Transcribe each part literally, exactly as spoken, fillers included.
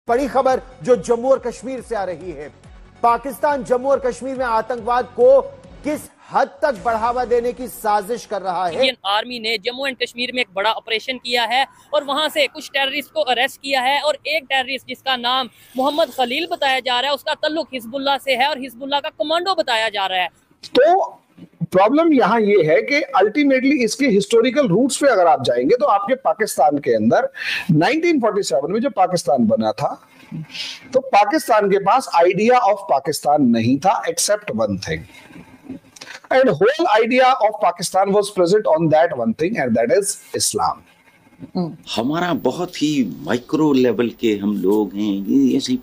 बड़ी खबर जो जम्मू और कश्मीर से आ रही है। पाकिस्तान जम्मू और कश्मीर में आतंकवाद को किस हद तक बढ़ावा देने की साजिश कर रहा है। इंडियन आर्मी ने जम्मू एंड कश्मीर में एक बड़ा ऑपरेशन किया है और वहां से कुछ टेररिस्ट को अरेस्ट किया है और एक टेररिस्ट जिसका नाम मोहम्मद खलील बताया जा रहा है, उसका ताल्लुक हिजबुल्लाह से है और हिजबुल्लाह का कमांडो बताया जा रहा है। तो प्रॉब्लम यहाँ ये है कि अल्टीमेटली इसके हिस्टोरिकल रूट्स पे अगर आप जाएंगे तो आपके पाकिस्तान के अंदर नाइनटीन फोर्टी सेवन में जो पाकिस्तान बना था, तो पाकिस्तान के पास आइडिया ऑफ पाकिस्तान नहीं था except one thing, and whole idea of Pakistan was present on that one thing, and that is Islam. हमारा बहुत ही माइक्रो लेवल के हम लोग हैं, ये ऐसे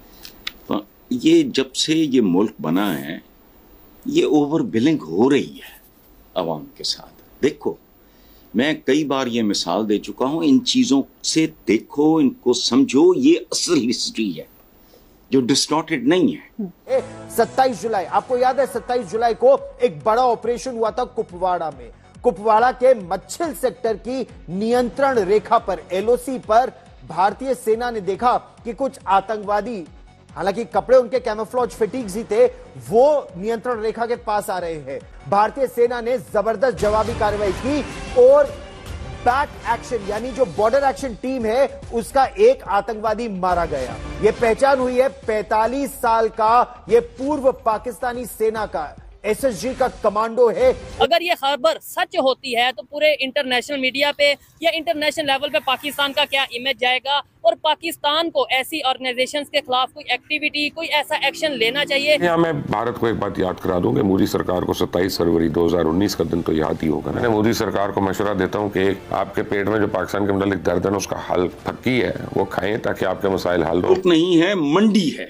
ये जब से ये मुल्क बना है ये ओवर बिलिंग हो रही है अवाम के साथ। देखो, मैं कई बार ये मिसाल दे चुका हूं, इन चीजों से देखो, इनको समझो, ये असल हिस्ट्री है जो डिस्टॉर्टेड नहीं है। सत्ताईस जुलाई, आपको याद है सत्ताईस जुलाई को एक बड़ा ऑपरेशन हुआ था कुपवाड़ा में। कुपवाड़ा के मच्छिल सेक्टर की नियंत्रण रेखा पर, एलओसी पर भारतीय सेना ने देखा कि कुछ आतंकवादी, हालांकि कपड़े उनके कैमोफ्लेज फिटिंग्स ही थे, वो नियंत्रण रेखा के पास आ रहे हैं। भारतीय सेना ने जबरदस्त जवाबी कार्रवाई की और बैक एक्शन यानी जो बॉर्डर एक्शन टीम है उसका एक आतंकवादी मारा गया। यह पहचान हुई है पैंतालीस साल का, यह पूर्व पाकिस्तानी सेना का एसएसजी का कमांडो है। अगर ये खबर सच होती है तो पूरे इंटरनेशनल मीडिया पे या इंटरनेशनल लेवल पे पाकिस्तान का क्या इमेज जाएगा और पाकिस्तान को ऐसी ऑर्गेनाइजेशंस के खिलाफ कोई एक्टिविटी, कोई ऐसा एक्शन लेना चाहिए। यहाँ मैं भारत को एक बात याद करा दूं कि मोदी सरकार को सत्ताईस फरवरी दो हज़ार उन्नीस का दिन तो याद ही होगा। मैं मोदी सरकार को मशवरा देता हूँ कि आपके पेट में जो पाकिस्तान के मतलब दर्द है उसका हल फक्की है, वो खाएं ताकि आपके मसाइल हल हो। नहीं है, मंडी है।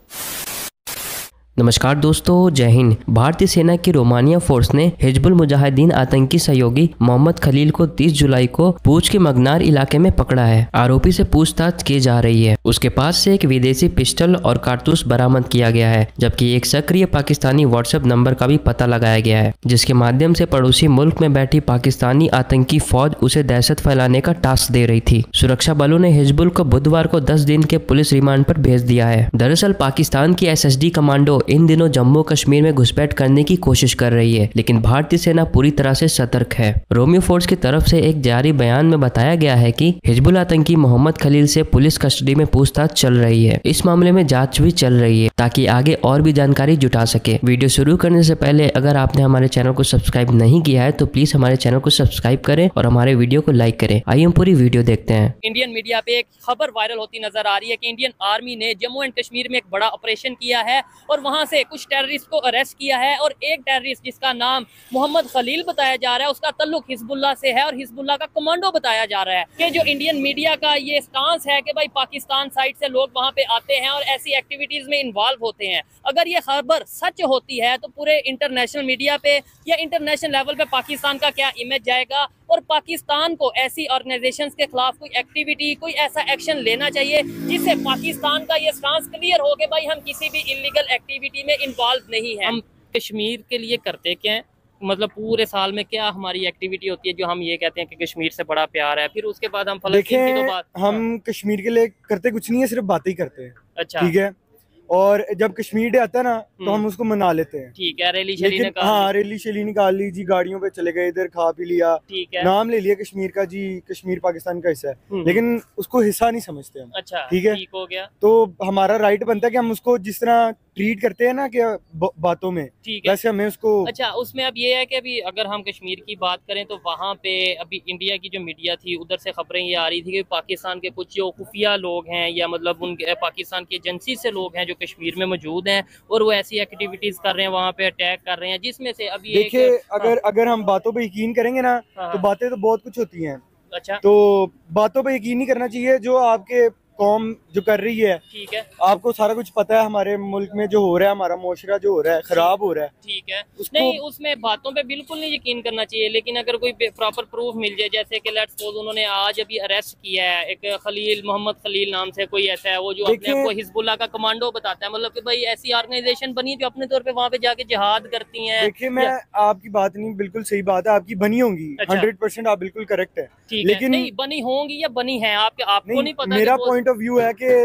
नमस्कार दोस्तों, जय हिंद। भारतीय सेना की रोमानिया फोर्स ने हिजबुल मुजाहिदीन आतंकी सहयोगी मोहम्मद खलील को तीस जुलाई को पूंछ के मगनार इलाके में पकड़ा है। आरोपी से पूछताछ की जा रही है। उसके पास से एक विदेशी पिस्टल और कारतूस बरामद किया गया है, जबकि एक सक्रिय पाकिस्तानी व्हाट्सएप नंबर का भी पता लगाया गया है, जिसके माध्यम से पड़ोसी मुल्क में बैठी पाकिस्तानी आतंकी फौज उसे दहशत फैलाने का टास्क दे रही थी। सुरक्षा बलों ने हिजबुल को बुधवार को दस दिन के पुलिस रिमांड पर भेज दिया है। दरअसल पाकिस्तान की एस एस डी कमांडो इन दिनों जम्मू कश्मीर में घुसपैठ करने की कोशिश कर रही है, लेकिन भारतीय सेना पूरी तरह से सतर्क है। रोमियो फोर्स की तरफ से एक जारी बयान में बताया गया है कि हिजबुल आतंकी मोहम्मद खलील से पुलिस कस्टडी में पूछताछ चल रही है। इस मामले में जांच भी चल रही है ताकि आगे और भी जानकारी जुटा सके। वीडियो शुरू करने से पहले अगर आपने हमारे चैनल को सब्सक्राइब नहीं किया है तो प्लीज हमारे चैनल को सब्सक्राइब करें और हमारे वीडियो को लाइक करें। आइए हम पूरी वीडियो देखते हैं। इंडियन मीडिया पे एक खबर वायरल होती नजर आ रही है कि इंडियन आर्मी ने जम्मू एंड कश्मीर में एक बड़ा ऑपरेशन किया है और वहां से कुछ टेररिस्ट को अरेस्ट किया है और एक टेररिस्ट जिसका नाम मोहम्मद खलील बताया जा रहा है, उसका ताल्लुक हिजबुल्लाह से है और हिजबुल्लाह का कमांडो बताया जा रहा है। कि जो इंडियन मीडिया का ये स्टांस है कि भाई पाकिस्तान साइड से लोग वहां पे आते हैं और ऐसी एक्टिविटीज में इन्वॉल्व होते हैं, अगर ये खबर सच होती है तो पूरे इंटरनेशनल मीडिया पे या इंटरनेशनल लेवल पे पाकिस्तान का क्या इमेज जाएगा और पाकिस्तान को ऐसी ऑर्गेनाइजेशंस के खिलाफ कोई एक्टिविटी, कोई ऐसा एक्शन लेना चाहिए जिससे पाकिस्तान का ये स्टांस क्लियर हो कि भाई हम किसी भी इलीगल एक्टिविटी में इन्वॉल्व नहीं है। हम कश्मीर के लिए करते क्या है, मतलब पूरे साल में क्या हमारी एक्टिविटी होती है जो हम ये कहते हैं कि कश्मीर से बड़ा प्यार है, फिर उसके बाद हम फलस्तीन की तो बात, हम कश्मीर के लिए करते कुछ नहीं है, सिर्फ बातें ही करते हैं। अच्छा, ठीक है। और जब कश्मीर डे आता है ना तो हम उसको मना लेते हैं। ठीक है, रैली शैली निकाल, हाँ रैली शैली निकाल ली जी, गाड़ियों पे चले गए, इधर खा पी लिया, ठीक है, नाम ले लिया कश्मीर का जी, कश्मीर पाकिस्तान का हिस्सा है, लेकिन उसको हिस्सा नहीं समझते हम। अच्छा, ठीक है, ठीक हो गया। तो हमारा राइट बनता है कि हम उसको जिस तरह ट्रीट करते हैं ना कि बातों में, ठीक है, वैसे हमें उसको। अच्छा, उसमें अब ये है कि अभी अगर हम कश्मीर की बात करें तो वहाँ पे अभी इंडिया की जो मीडिया थी उधर से खबरें ये आ रही थी कि पाकिस्तान के कुछ जो खुफिया लोग हैं या मतलब उन पाकिस्तान की एजेंसी से लोग हैं जो कश्मीर में मौजूद हैं और वो ऐसी एक्टिविटीज कर रहे हैं, वहाँ पे अटैक कर रहे हैं, जिसमें से अभी देखिए अगर अगर हम बातों पे यकीन करेंगे ना तो बातें तो बहुत कुछ होती हैं। अच्छा, तो बातों पे यकीन नहीं करना चाहिए, जो आपके कौम जो कर रही है, ठीक है, आपको सारा कुछ पता है हमारे मुल्क में जो हो रहा है, हमारा मुआशरा जो हो रहा है खराब हो रहा है, ठीक है, नहीं उसमें बातों पे बिल्कुल नहीं यकीन करना चाहिए, लेकिन अगर कोई प्रॉपर प्रूफ मिल जाए, जैसे कि लेट्स सपोज उन्होंने आज अभी अरेस्ट किया है एक खलील, मोहम्मद खलील नाम से कोई ऐसा है वो जो अपने आप को हिजबुल्लाह का कमांडो बताता है, मतलब कि भाई ऐसी ऑर्गेनाइजेशन बनी जो अपने तौर पे वहाँ पे जाके जिहाद करती है। देखिए मैं आपकी बात नहीं, बिल्कुल सही बात है, आपकी बनी होंगी, हंड्रेड परसेंट आप बिल्कुल करेक्ट है, लेकिन नहीं बनी होंगी या बनी है आपके आपको नहीं पता। मेरा पॉइंट ऑफ व्यू है कि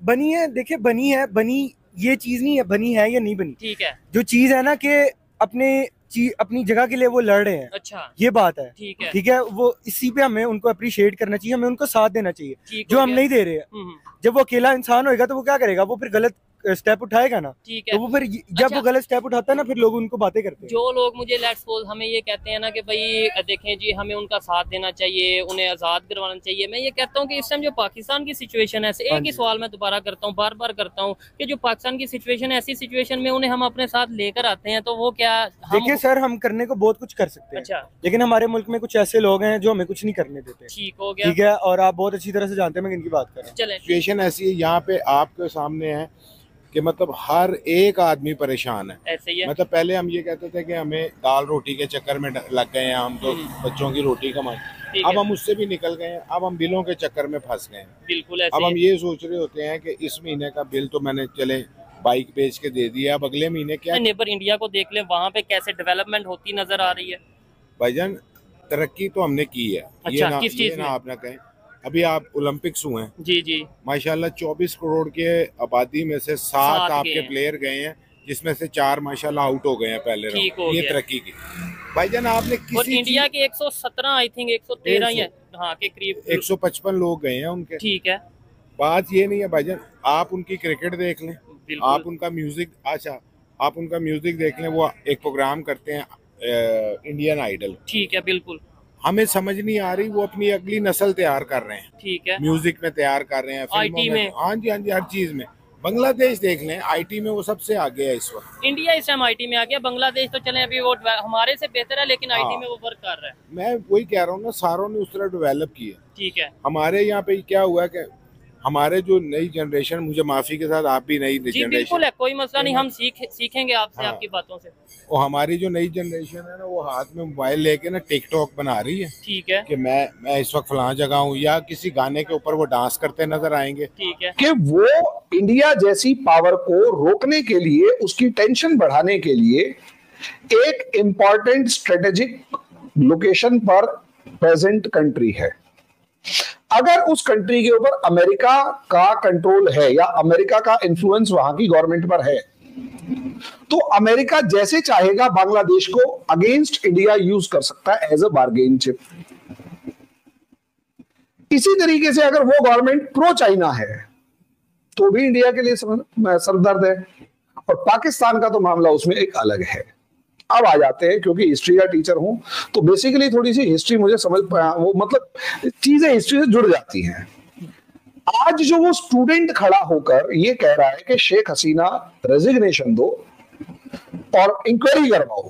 बनी है, देखिए बनी है, बनी ये चीज नहीं है, बनी है या नहीं बनी, ठीक है। जो चीज है ना कि अपने चीज अपनी जगह के लिए वो लड़ रहे हैं, अच्छा ये बात है, ठीक है, ठीक है। वो इसी पे हमें उनको अप्रिशिएट करना चाहिए, हमें उनको साथ देना चाहिए, जो हम नहीं दे रहे हैं। जब वो अकेला इंसान होएगा तो वो क्या करेगा, वो फिर गलत स्टेप उठाएगा ना, ठीक है। तो वो फिर जब अच्छा, वो गलत स्टेप उठाता है ना, फिर लोग उनको बातें करते हैं। जो लोग मुझे लेट्स सपोज हमें ये कहते हैं ना कि भाई देखें जी हमें उनका साथ देना चाहिए, उन्हें आज़ाद करवाना चाहिए, मैं ये कहता हूँ कि इस टाइम जो पाकिस्तान की सिचुएशन है, एक ही सवाल मैं दोबारा करता हूँ, बार बार करता हूँ कि जो पाकिस्तान की सिचुएशन है, ऐसी सिचुएशन में उन्हें हम अपने साथ लेकर आते हैं तो वो क्या हम... देखिए सर, हम करने को बहुत कुछ कर सकते हैं, अच्छा, लेकिन हमारे मुल्क में कुछ ऐसे लोग हैं जो हमें कुछ नहीं करने देते। ठीक हो गया, ठीक है, और आप बहुत अच्छी तरह से जानते हैं मैं किनकी बात कर रहा हूँ। चलें, सिचुएशन ऐसी है यहाँ पे आपके सामने है कि मतलब हर एक आदमी परेशान है। ऐसे ही है। मतलब पहले हम ये कहते थे कि हमें दाल रोटी के चक्कर में लग गए हैं, हम तो बच्चों की रोटी कमाए, अब हम उससे भी निकल गए हैं, अब हम बिलों के चक्कर में फंस गए हैं। बिल्कुल ऐसे अब हम ये सोच रहे होते हैं कि इस महीने का बिल तो मैंने चले बाइक बेच के दे दिया, अब अगले महीने क्या। नेबर इंडिया को देख लें, वहाँ पे कैसे डेवलपमेंट होती नजर आ रही है। भाईजान तरक्की तो हमने की है। अच्छा, ये ना, किस चीज में? आप ना कहें, अभी आप ओलंपिक्स हुए हैं जी जी, माशाल्लाह चौबीस करोड़ के आबादी में से सात आपके प्लेयर गए हैं, जिसमें से चार माशाल्लाह आउट हो गए हैं पहले राउंड। ये तरक्की की भाईजान आपने किसी और इंडिया के एक सौ सत्रह आई थिंक एक सौ तेरह ही है, हाँ के करीब एक सौ पचपन लोग गए हैं उनके। ठीक है, बात ये नहीं है भाईजान, आप उनकी क्रिकेट देख लें, आप उनका म्यूजिक, अच्छा आप उनका म्यूजिक देख लें, वो एक प्रोग्राम करते हैं इंडियन आइडल, ठीक है, बिल्कुल हमें समझ नहीं आ रही, वो अपनी अगली नस्ल तैयार कर रहे हैं, ठीक है, म्यूजिक में तैयार कर रहे हैं, आईटी में, हाँ जी हाँ जी, हर चीज में। बांग्लादेश देख लें, आईटी में वो सबसे आगे है इस वक्त। इंडिया इस टाइम आईटी में आ गया, बांग्लादेश तो चले अभी वो हमारे से बेहतर है, लेकिन आईटी में वो वर्क कर रहा है। मैं वही कह रहा हूँ ना, सारों ने उस तरह डेवलप किया। ठीक है, हमारे यहाँ पे क्या हुआ कि हमारे जो नई जनरेशन, मुझे माफी के साथ आप भी नई जनरेशन, बिल्कुल है, कोई मसला नहीं, हम सीख सीखेंगे आपसे, हाँ। आपकी बातों से। और हमारी जो नई जनरेशन है ना, वो हाथ में मोबाइल लेके ना टिकटॉक बना रही है, ठीक है, कि मैं मैं इस वक्त फलां जगह हूँ, या किसी गाने के ऊपर वो डांस करते नजर आएंगे। ठीक है, कि वो इंडिया जैसी पावर को रोकने के लिए, उसकी टेंशन बढ़ाने के लिए एक इंपॉर्टेंट स्ट्रेटेजिक लोकेशन पर प्रेजेंट कंट्री है। अगर उस कंट्री के ऊपर अमेरिका का कंट्रोल है या अमेरिका का इन्फ्लुएंस वहां की गवर्नमेंट पर है, तो अमेरिका जैसे चाहेगा बांग्लादेश को अगेंस्ट इंडिया यूज कर सकता है एज अ बार्गेन चिप। इसी तरीके से अगर वो गवर्नमेंट प्रो चाइना है तो भी इंडिया के लिए सरदर्द है, और पाकिस्तान का तो मामला उसमें एक अलग है। अब आ जाते हैं, क्योंकि हिस्ट्री का टीचर हूं तो बेसिकली थोड़ी सी हिस्ट्री मुझे समझ पाया, वो मतलब चीजें हिस्ट्री से जुड़ जाती हैं। आज जो वो स्टूडेंट खड़ा होकर ये कह रहा है कि शेख हसीना रेजिग्नेशन दो और इंक्वायरी करवाओ,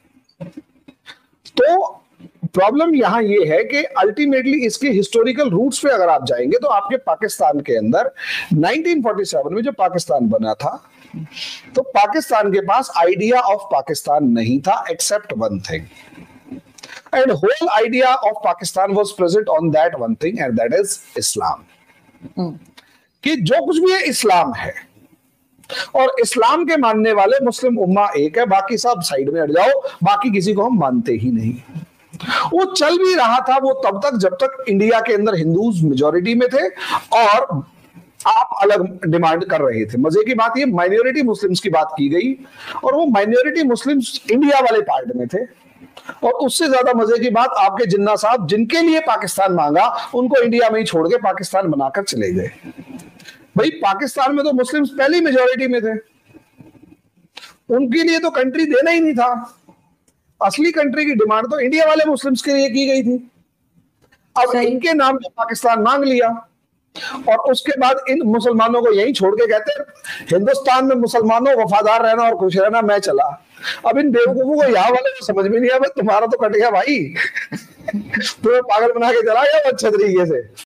तो प्रॉब्लम यहां ये है कि अल्टीमेटली इसके हिस्टोरिकल रूट्स पे अगर आप जाएंगे तो आपके पाकिस्तान के अंदर नाइनटीन फोर्टी सेवन में जो पाकिस्तान बना था, तो पाकिस्तान के पास आइडिया ऑफ पाकिस्तान नहीं था except one thing, and whole idea of Pakistan was present on that one thing, and that is Islam. कि जो कुछ भी है इस्लाम है, और इस्लाम के मानने वाले मुस्लिम उम्मा एक है, बाकी सब साइड में हट जाओ, बाकी किसी को हम मानते ही नहीं। वो चल भी रहा था वो तब तक जब तक इंडिया के अंदर हिंदूज मेजॉरिटी में थे और आप अलग डिमांड कर रहे थे। मजे की बात ये, माइनॉरिटी मुस्लिम्स की बात की गई और वो माइनॉरिटी मुस्लिम्स इंडिया वाले पार्ट में थे, और उससे ज्यादा मजे की बात आपके जिन्ना साहब जिनके लिए पाकिस्तान मांगा उनको इंडिया में ही छोड़ के पाकिस्तान बनाकर चले गए। भाई पाकिस्तान में तो मुस्लिम्स पहली मेजॉरिटी में थे, उनके लिए तो कंट्री देना ही नहीं था। असली कंट्री की डिमांड तो इंडिया वाले मुस्लिम्स के लिए की गई थी। अब इनके नाम पे पाकिस्तान मांग लिया और उसके बाद इन मुसलमानों को यही छोड़ के कहते हैं हिंदुस्तान में मुसलमानों वफादार रहना और खुश रहना, मैं चला। अब इन बेवकूफों को यहाँ वाले को समझ में नहीं आया, तुम्हारा तो कट गया भाई। तुम्हें पागल बना के चला गया अच्छे तरीके से।